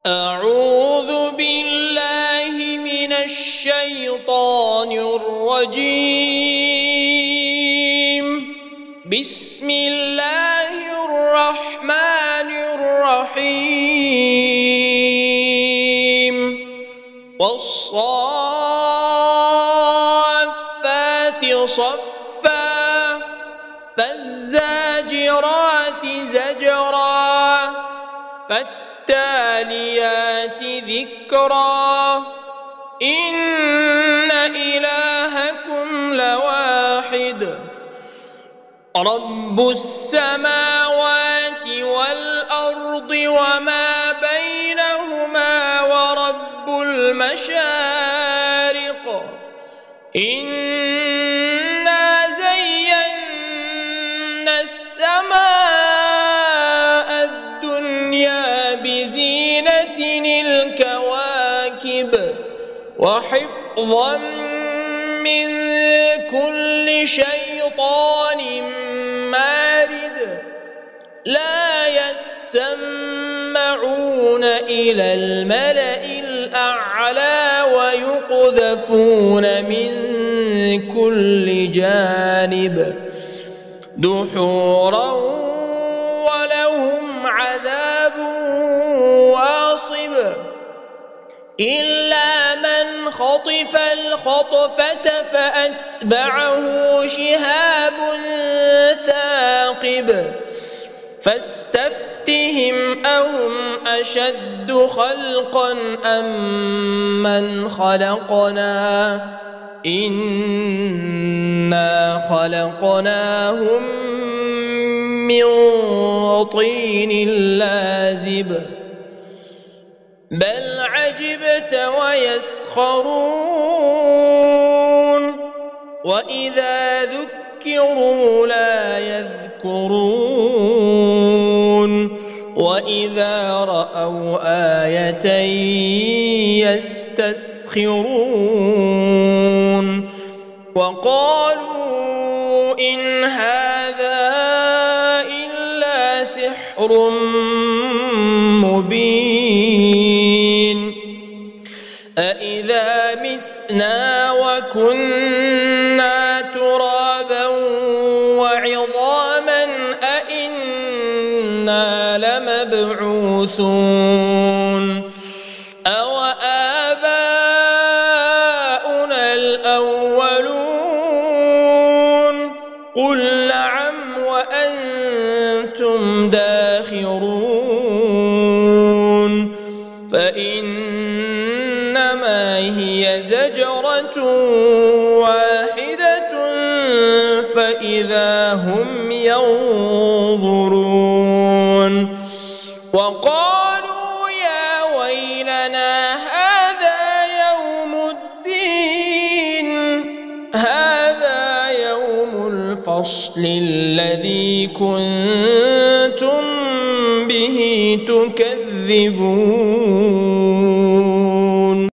أعوذ بالله من الشيطان الرجيم. بسم الله الرحمن الرحيم. والصافات صفا فالزاجرات زجرا فالتاليات ذكرا إن إلهكم لواحد رب السماوات والأرض وما بينهما ورب المشارق إنا زينا السماء الدنيا بزينة الكواكب وحفظا من كل شيطان مارد لا يسمعون إلى الملأ الأعلى ويقذفون من كل جانب دحورا ولهم عذاب واصب إلا من خطف الخطفة فأتبعه شهاب ثاقب فاستفتهم أهم أشد خلقا أم من خلقنا إنا خلقناهم من طين لازب بل عجبت ويسخرون وإذا ذكروا لا يذكرون وإذا رأوا آية يستسخرون وقالوا إن هذا إلا سحر مبين أإذا متنا وكنا ترابا وعظاما أإنا لمبعوثون أو آباؤنا الأولون قل نعم وأنتم داخرون فإنما هي زجرة واحدة فإذا هم ينظرون وقالوا يا ويلنا هذا يوم الدين هذا يوم الفصل الذي كنتم به تكذبون.